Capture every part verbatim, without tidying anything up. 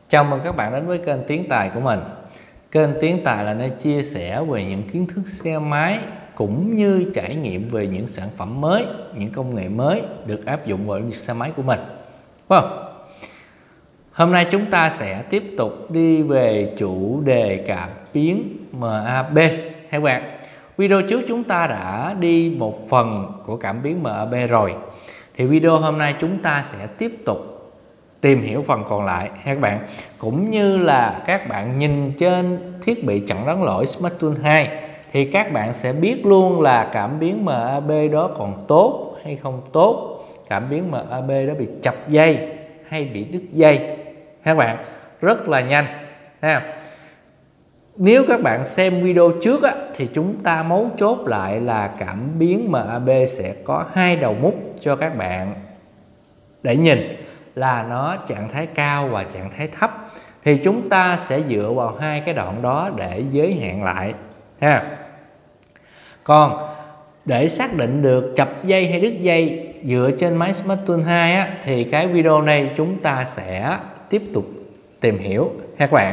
Chào mừng các bạn đến với kênh Tiến Tài của mình. Kênh Tiến Tài là nơi chia sẻ về những kiến thức xe máy cũng như trải nghiệm về những sản phẩm mới, những công nghệ mới được áp dụng vào lĩnh vực xe máy của mình. Đúng không? Hôm nay chúng ta sẽ tiếp tục đi về chủ đề cảm biến em a bê. Các bạn, video trước chúng ta đã đi một phần của cảm biến em a bê rồi. Thì video hôm nay chúng ta sẽ tiếp tục tìm hiểu phần còn lại ha các bạn, cũng như là các bạn nhìn trên thiết bị chặn đón lỗi SmartTool hai thì các bạn sẽ biết luôn là cảm biến em a bê đó còn tốt hay không tốt, cảm biến em a bê đó bị chập dây hay bị đứt dây ha các bạn, rất là nhanh ha. Nếu các bạn xem video trước á, thì chúng ta mấu chốt lại là cảm biến em a bê sẽ có hai đầu mút cho các bạn để nhìn là nó trạng thái cao và trạng thái thấp, thì chúng ta sẽ dựa vào hai cái đoạn đó để giới hạn lại ha. Còn để xác định được chập dây hay đứt dây dựa trên máy SmartTool hai á, thì cái video này chúng ta sẽ tiếp tục tìm hiểu ha các bạn.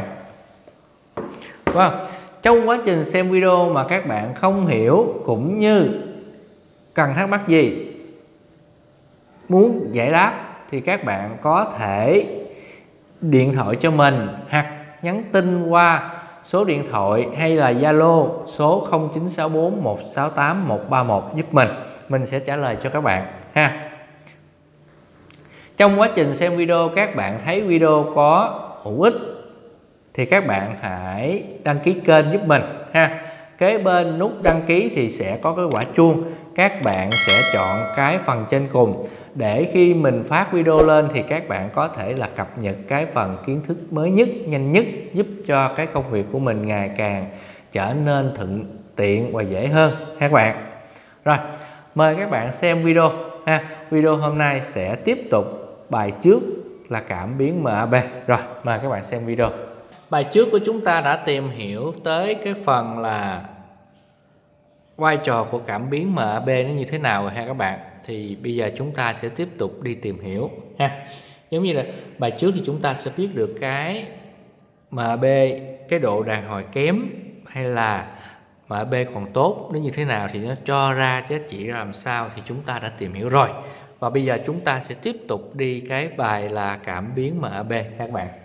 Wow. Trong quá trình xem video mà các bạn không hiểu cũng như cần thắc mắc gì, muốn giải đáp, thì các bạn có thể điện thoại cho mình hoặc nhắn tin qua số điện thoại hay là Zalo số không chín sáu bốn một sáu tám một ba một giúp mình. Mình sẽ trả lời cho các bạn ha. Trong quá trình xem video các bạn thấy video có hữu ích thì các bạn hãy đăng ký kênh giúp mình ha. Kế bên nút đăng ký thì sẽ có cái quả chuông, các bạn sẽ chọn cái phần trên cùng để khi mình phát video lên thì các bạn có thể là cập nhật cái phần kiến thức mới nhất, nhanh nhất, giúp cho cái công việc của mình ngày càng trở nên thuận tiện và dễ hơn ha các bạn. Rồi, mời các bạn xem video ha. Video hôm nay sẽ tiếp tục bài trước là cảm biến em a bê. Rồi, mời các bạn xem video. Bài trước của chúng ta đã tìm hiểu tới cái phần là vai trò của cảm biến em a bê nó như thế nào rồi ha các bạn. Thì bây giờ chúng ta sẽ tiếp tục đi tìm hiểu ha. Giống như là bài trước thì chúng ta sẽ biết được cái em a bê, cái độ đàn hồi kém hay là em a bê còn tốt nó như thế nào, thì nó cho ra giá trị ra làm sao thì chúng ta đã tìm hiểu rồi. Và bây giờ chúng ta sẽ tiếp tục đi cái bài là cảm biến em a bê ha các bạn.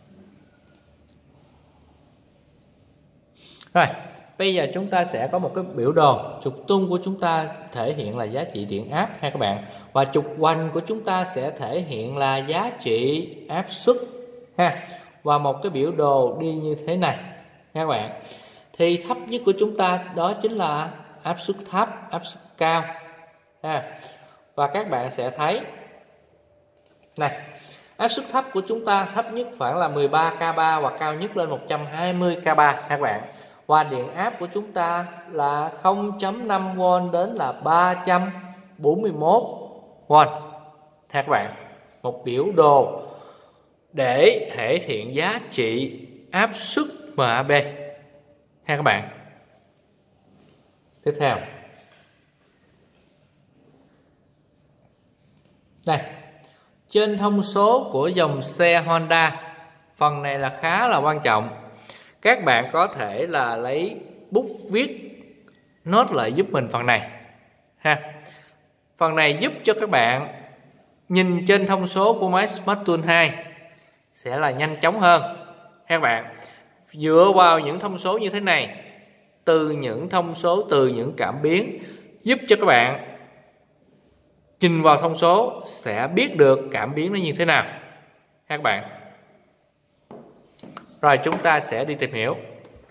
Rồi, bây giờ chúng ta sẽ có một cái biểu đồ. Trục tung của chúng ta thể hiện là giá trị điện áp ha các bạn. Và trục hoành của chúng ta sẽ thể hiện là giá trị áp suất ha. Và một cái biểu đồ đi như thế này ha các bạn. Thì thấp nhất của chúng ta đó chính là áp suất thấp, áp suất cao ha. Và các bạn sẽ thấy này, áp suất thấp của chúng ta thấp nhất khoảng là mười ba k ba và cao nhất lên một trăm hai mươi k ba ha các bạn. Và điện áp của chúng ta là không phẩy năm vôn đến là ba trăm bốn mươi mốt vôn ha các bạn. Một biểu đồ để thể hiện giá trị áp suất em a bê ha các bạn. Tiếp theo đây, trên thông số của dòng xe Honda, phần này là khá là quan trọng. Các bạn có thể là lấy bút viết nốt lại giúp mình phần này ha. Phần này giúp cho các bạn nhìn trên thông số của máy SmartTool hai sẽ là nhanh chóng hơn ha các bạn. Dựa vào những thông số như thế này, từ những thông số từ những cảm biến, giúp cho các bạn nhìn vào thông số sẽ biết được cảm biến nó như thế nào ha các bạn. Rồi chúng ta sẽ đi tìm hiểu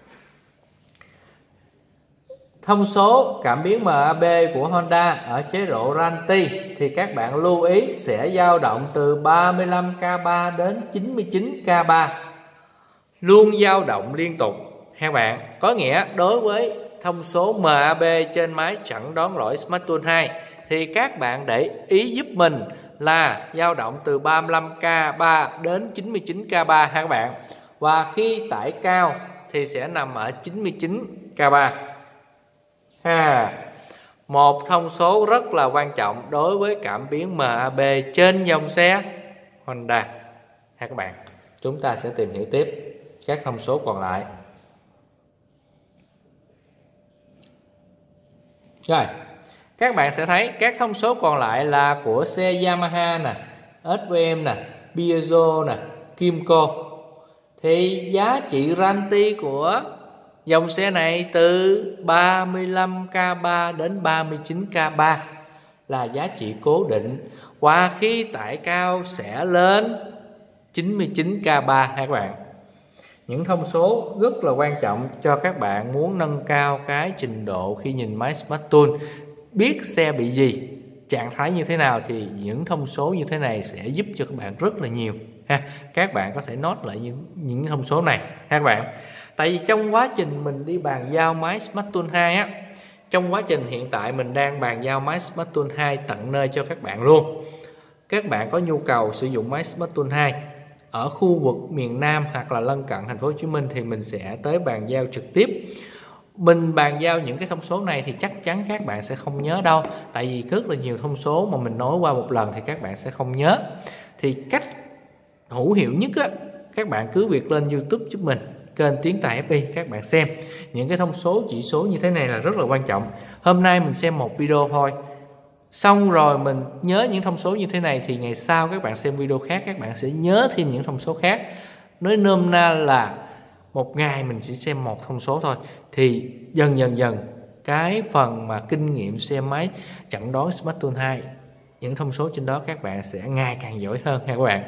thông số cảm biến em a bê của Honda ở chế độ Ranti. Thì các bạn lưu ý sẽ dao động từ ba mươi lăm k ba đến chín mươi chín k ba, luôn dao động liên tục ha các bạn. Có nghĩa đối với thông số em a bê trên máy chặn đón lỗi SmartTool hai thì các bạn để ý giúp mình là dao động từ ba mươi lăm k ba đến chín mươi chín k ba ha các bạn. Và khi tải cao thì sẽ nằm ở chín mươi chín k ba ha. Một thông số rất là quan trọng đối với cảm biến em a bê trên dòng xe Honda ha các bạn. Chúng ta sẽ tìm hiểu tiếp các thông số còn lại. Rồi, các bạn sẽ thấy các thông số còn lại là của xe Yamaha nè, ét vê em nè, Peugeot nè, Kymco. Thì giá trị warranty của dòng xe này từ ba mươi lăm k ba đến ba mươi chín k ba là giá trị cố định, và khi tải cao sẽ lên chín mươi chín k ba ha các bạn. Những thông số rất là quan trọng cho các bạn muốn nâng cao cái trình độ khi nhìn máy Smart Tool, biết xe bị gì, trạng thái như thế nào, thì những thông số như thế này sẽ giúp cho các bạn rất là nhiều ha. Các bạn có thể note lại những những thông số này ha các bạn. Tại vì trong quá trình mình đi bàn giao máy Smart Tool hai á, trong quá trình hiện tại mình đang bàn giao máy Smart Tool hai tận nơi cho các bạn luôn. Các bạn có nhu cầu sử dụng máy Smart Tool hai ở khu vực miền Nam hoặc là lân cận thành phố Hồ Chí Minh thì mình sẽ tới bàn giao trực tiếp. Mình bàn giao những cái thông số này thì chắc chắn các bạn sẽ không nhớ đâu, tại vì rất là nhiều thông số mà mình nói qua một lần thì các bạn sẽ không nhớ. Thì cách hữu hiệu nhất á, các bạn cứ việc lên YouTube giúp mình, kênh Tiến Tài ép i, các bạn xem những cái thông số chỉ số như thế này là rất là quan trọng. Hôm nay mình xem một video thôi, xong rồi mình nhớ những thông số như thế này thì ngày sau các bạn xem video khác các bạn sẽ nhớ thêm những thông số khác. Nói nôm na là một ngày mình chỉ xem một thông số thôi, thì dần dần dần cái phần mà kinh nghiệm xe máy chẩn đoán Smart Tool hai, những thông số trên đó các bạn sẽ ngày càng giỏi hơn ha các bạn.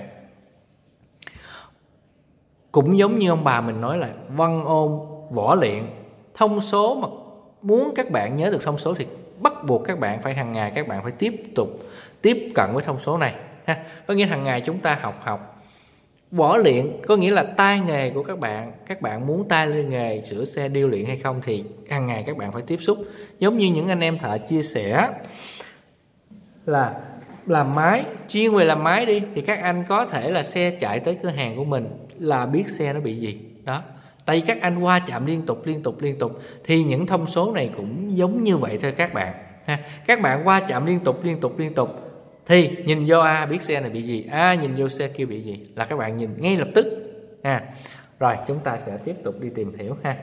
Cũng giống như ông bà mình nói là văn ôn võ luyện, thông số mà muốn các bạn nhớ được thông số thì bắt buộc các bạn phải hàng ngày các bạn phải tiếp tục tiếp cận với thông số này ha. Có nghĩa hàng ngày chúng ta học học võ luyện, có nghĩa là tay nghề của các bạn, các bạn muốn tay lên nghề sửa xe điêu luyện hay không thì hàng ngày các bạn phải tiếp xúc. Giống như những anh em thợ chia sẻ là làm máy, chuyên về làm máy đi, thì các anh có thể là xe chạy tới cửa hàng của mình là biết xe nó bị gì đó, tại vì các anh qua chạm liên tục liên tục liên tục, thì những thông số này cũng giống như vậy thôi các bạn ha. Các bạn qua chạm liên tục liên tục liên tục thì nhìn vô A biết xe này bị gì, A nhìn vô xe kia bị gì là các bạn nhìn ngay lập tức ha. Rồi chúng ta sẽ tiếp tục đi tìm hiểu ha.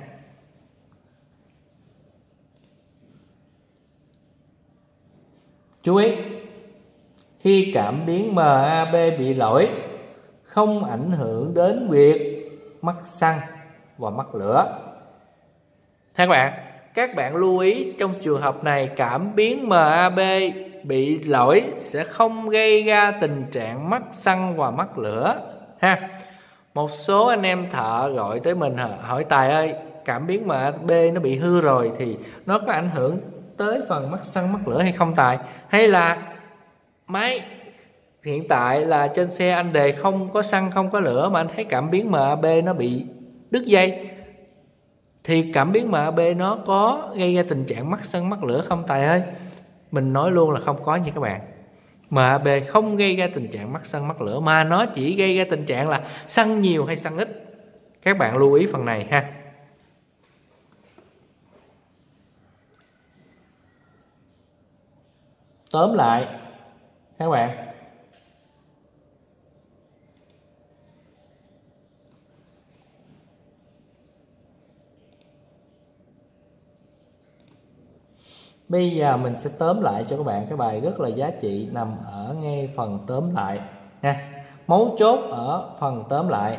Chú ý, khi cảm biến em a bê bị lỗi không ảnh hưởng đến việc mắc xăng và mắc lửa. Các bạn, các bạn lưu ý trong trường hợp này cảm biến em a bê bị lỗi sẽ không gây ra tình trạng mắc xăng và mắc lửa ha. Một số anh em thợ gọi tới mình hỏi Tài ơi, cảm biến em a bê nó bị hư rồi thì nó có ảnh hưởng tới phần mắc xăng mắc lửa hay không Tài? Hay là máy hiện tại là trên xe anh đề không có xăng không có lửa mà anh thấy cảm biến em a bê nó bị đứt dây, thì cảm biến em a bê nó có gây ra tình trạng mắc xăng mắc lửa không Tài ơi? Mình nói luôn là không có nha các bạn. em a bê không gây ra tình trạng mắc xăng mắc lửa, mà nó chỉ gây ra tình trạng là xăng nhiều hay xăng ít. Các bạn lưu ý phần này ha. Tóm lại các bạn, bây giờ mình sẽ tóm lại cho các bạn cái bài rất là giá trị nằm ở ngay phần tóm lại nha. Mấu chốt ở phần tóm lại.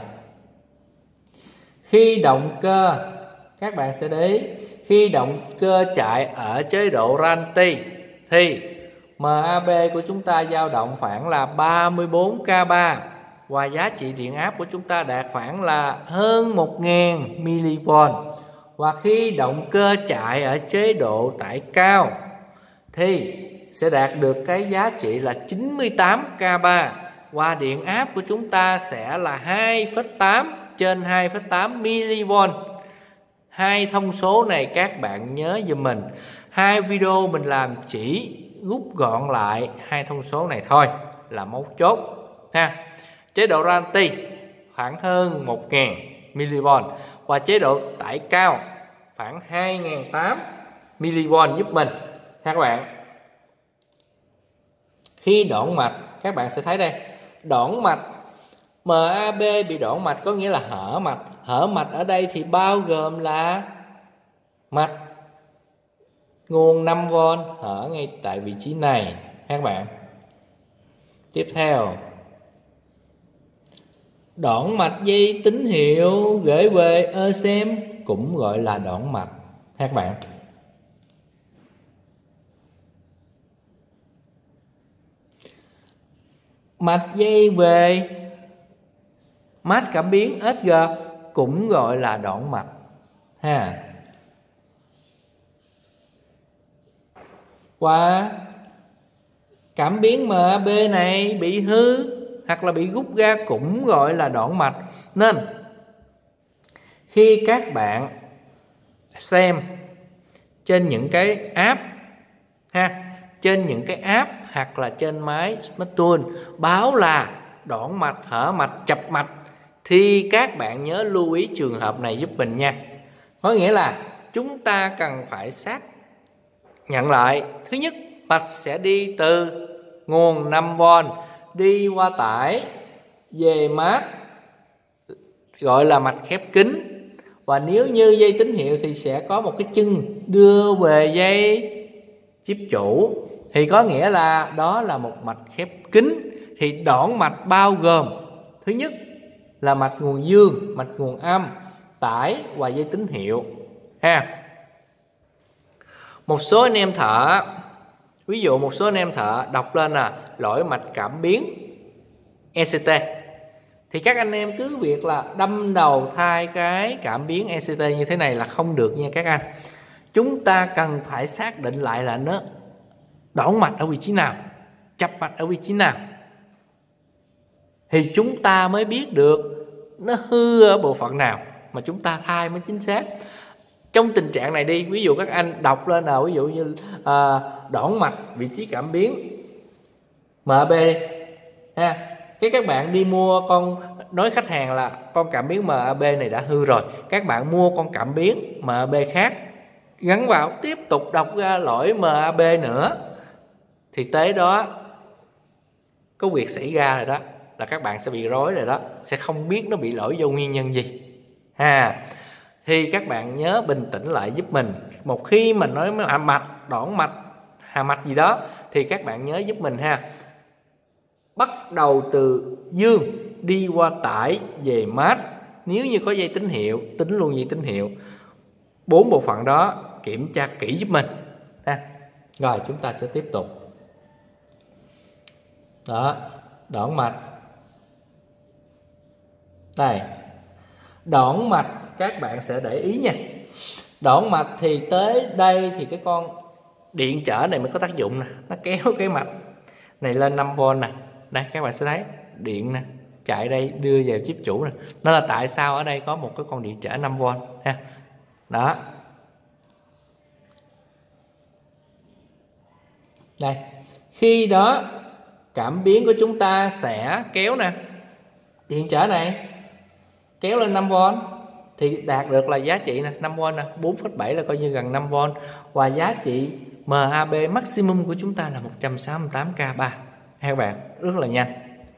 Khi động cơ, các bạn sẽ để ý, khi động cơ chạy ở chế độ ralenti thì em a bê của chúng ta dao động khoảng là ba mươi bốn k ba và giá trị điện áp của chúng ta đạt khoảng là hơn một nghìn mi-li-vôn. Và khi động cơ chạy ở chế độ tải cao thì sẽ đạt được cái giá trị là chín mươi tám k ba và điện áp của chúng ta sẽ là hai phẩy tám trên hai phẩy tám mi-li-vôn. Hai thông số này các bạn nhớ giùm mình. Hai video mình làm chỉ rút gọn lại hai thông số này thôi là mấu chốt ha. Chế độ ralenti khoảng hơn một nghìn mi-li-vôn và chế độ tải cao khoảng hai nghìn tám trăm mi-li-vôn giúp mình ha các bạn. Khi đoạn mạch, các bạn sẽ thấy đây, đoạn mạch em a bê bị đoạn mạch có nghĩa là hở mạch. Hở mạch ở đây thì bao gồm là mạch nguồn năm vôn hở ngay tại vị trí này các bạn. Tiếp theo, đoạn mạch dây tín hiệu gửi về ơ xê em cũng gọi là đoạn mạch các bạn. Mạch dây về mát cảm biến ét giê cũng gọi là đoạn mạch ha. Và cảm biến em a bê này bị hư hoặc là bị rút ra cũng gọi là đoạn mạch. Nên khi các bạn xem trên những cái app ha, trên những cái app hoặc là trên máy Smart Tool báo là đoạn mạch, hở mạch, chập mạch thì các bạn nhớ lưu ý trường hợp này giúp mình nha. Có nghĩa là chúng ta cần phải xác nhận lại. Thứ nhất, mạch sẽ đi từ nguồn năm vôn đi qua tải về mát gọi là mạch khép kín. Và nếu như dây tín hiệu thì sẽ có một cái chân đưa về dây chip chủ, thì có nghĩa là đó là một mạch khép kín. Thì đoạn mạch bao gồm thứ nhất là mạch nguồn dương, mạch nguồn âm, tải và dây tín hiệu ha. Một số anh em thợ, ví dụ một số anh em thợ đọc lên là lỗi mạch cảm biến e xê tê, thì các anh em cứ việc là đâm đầu thay cái cảm biến e xê tê như thế này là không được nha các anh. Chúng ta cần phải xác định lại là nó đoạn mạch ở vị trí nào, chập mạch ở vị trí nào, thì chúng ta mới biết được nó hư ở bộ phận nào mà chúng ta thay mới chính xác. Trong tình trạng này đi, ví dụ các anh đọc lên nào, ví dụ như à, đoạn mạch vị trí cảm biến em a bê đi ha. Cái các bạn đi mua con, nói khách hàng là con cảm biến em a bê này đã hư rồi, các bạn mua con cảm biến em a bê khác gắn vào, tiếp tục đọc ra lỗi em a bê nữa, thì tới đó có việc xảy ra rồi đó, là các bạn sẽ bị rối rồi đó, sẽ không biết nó bị lỗi do nguyên nhân gì ha. Thì các bạn nhớ bình tĩnh lại giúp mình. Một khi mình nói mạch, đoạn mạch, hà mạch gì đó thì các bạn nhớ giúp mình ha. Bắt đầu từ dương đi qua tải về mát. Nếu như có dây tín hiệu, tính luôn dây tín hiệu. Bốn bộ phận đó kiểm tra kỹ giúp mình ha. Rồi chúng ta sẽ tiếp tục. Đó, đoạn mạch. Đây, đoạn mạch các bạn sẽ để ý nha. Đoạn mạch thì tới đây thì cái con điện trở này mới có tác dụng nè, nó kéo cái mạch này lên năm vôn nè. Đây các bạn sẽ thấy điện nè, chạy đây đưa về chip chủ nè. Nó là tại sao ở đây có một cái con điện trở năm vôn ha. Đó. Đây, khi đó cảm biến của chúng ta sẽ kéo nè, điện trở này kéo lên năm vôn thì đạt được là giá trị nè, năm vôn nè, bốn phẩy bảy là coi như gần năm vôn, và giá trị em a bê maximum của chúng ta là một trăm sáu mươi tám K ba. Các bạn, rất là nhanh.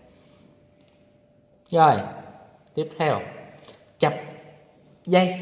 Rồi, tiếp theo chập dây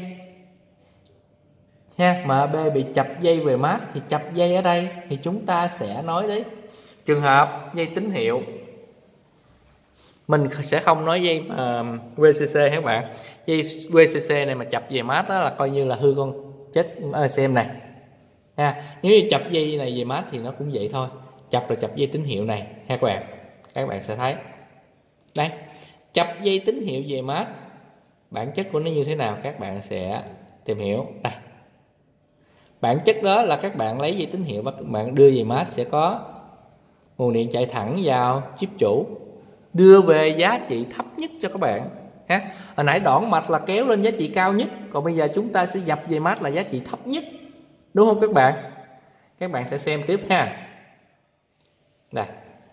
ha, em a bê bị chập dây về mát thì chập dây ở đây thì chúng ta sẽ nói đến trường hợp dây tín hiệu. Mình sẽ không nói dây uh, vê xê xê các bạn. Dây vê xê xê này mà chập về mát đó là coi như là hư con chết ơ xê em này ha. Nếu như chập dây này về mát thì nó cũng vậy thôi, chập là chập dây tín hiệu này ha các bạn. Các bạn sẽ thấy đây, chập dây tín hiệu về mát, bản chất của nó như thế nào các bạn sẽ tìm hiểu. Đây, bản chất đó là các bạn lấy dây tín hiệu và các bạn đưa về mát sẽ có nguồn điện chạy thẳng vào chip chủ, đưa về giá trị thấp nhất cho các bạn ha. Hồi nãy đoạn mạch là kéo lên giá trị cao nhất, còn bây giờ chúng ta sẽ dập về mát là giá trị thấp nhất, đúng không các bạn? Các bạn sẽ xem tiếp ha. Đây,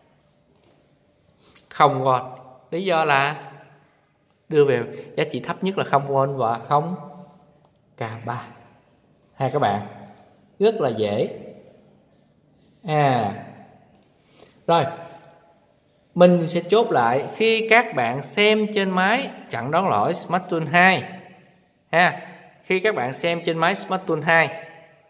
không vôn, lý do là đưa về giá trị thấp nhất là không vôn và không K ba ha các bạn. Rất là dễ à. Rồi, Mình sẽ chốt lại khi các bạn xem trên máy chặn đón lỗi Smart Tool hai ha. Khi các bạn xem trên máy Smart Tool hai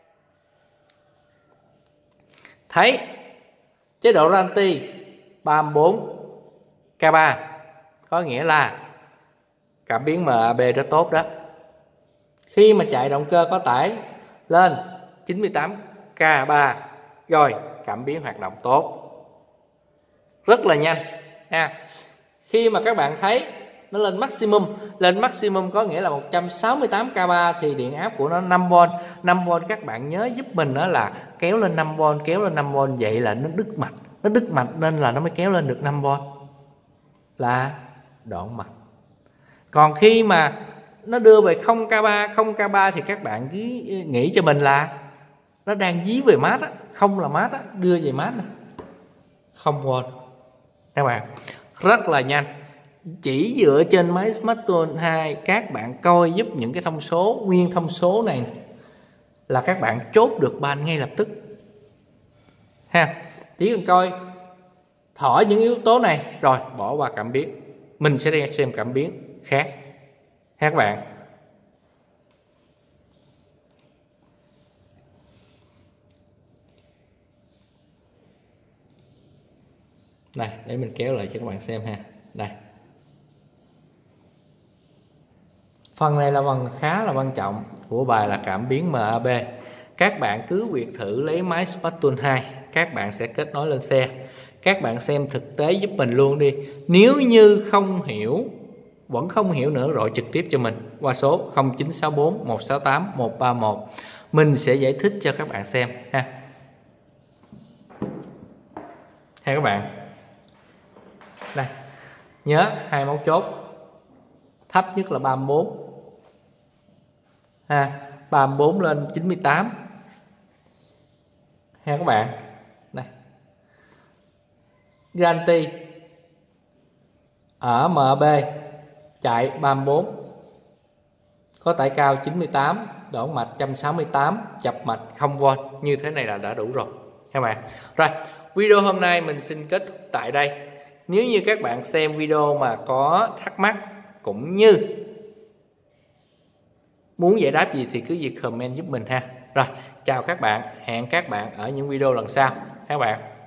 thấy chế độ warranty ba mươi bốn K ba, có nghĩa là cảm biến em a bê rất tốt đó. Khi mà chạy động cơ có tải lên chín mươi tám K ba rồi, cảm biến hoạt động tốt, rất là nhanh ha. Khi mà các bạn thấy nó lên maximum, lên maximum có nghĩa là một trăm sáu mươi tám K ba thì điện áp của nó năm vôn. năm vôn các bạn nhớ giúp mình đó là kéo lên năm vôn, kéo lên năm vôn, vậy là nó đứt mạch. Nó đứt mạch nên là nó mới kéo lên được năm vôn, là đoạn mạch. Còn khi mà nó đưa về không K ba, không K ba thì các bạn cứ nghĩ cho mình là nó đang dí về mát á, không là mát á, đưa về mát nè, không vôn. Các bạn rất là nhanh. Chỉ dựa trên máy Smart Tool hai các bạn coi giúp những cái thông số, nguyên thông số này là các bạn chốt được ban ngay lập tức ha. Chỉ cần coi thổi những yếu tố này rồi bỏ qua cảm biến, mình sẽ đi xem cảm biến khác ha các bạn. Này, để mình kéo lại cho các bạn xem ha. Đây, phần này là phần khá là quan trọng của bài là cảm biến em a bê. Các bạn cứ việc thử lấy máy Smart Tool hai, các bạn sẽ kết nối lên xe, các bạn xem thực tế giúp mình luôn đi. Nếu như không hiểu, vẫn không hiểu nữa, gọi trực tiếp cho mình qua số không chín sáu bốn một sáu tám một ba một, mình sẽ giải thích cho các bạn xem ha. Ha các bạn. Đây, nhớ hai mấu chốt, thấp nhất là ba mươi bốn ha, ba mươi bốn lên chín mươi tám ha các bạn. Đây, guarantee ở em a bê chạy ba mươi bốn, có tải cao chín mươi tám, đoạn mạch một trăm sáu mươi tám, chập mạch không vôn, như thế này là đã đủ rồi các bạn. Rồi, video hôm nay mình xin kết thúc tại đây. Nếu như các bạn xem video mà có thắc mắc cũng như muốn giải đáp gì thì cứ việc comment giúp mình ha. Rồi, chào các bạn, hẹn các bạn ở những video lần sau các bạn.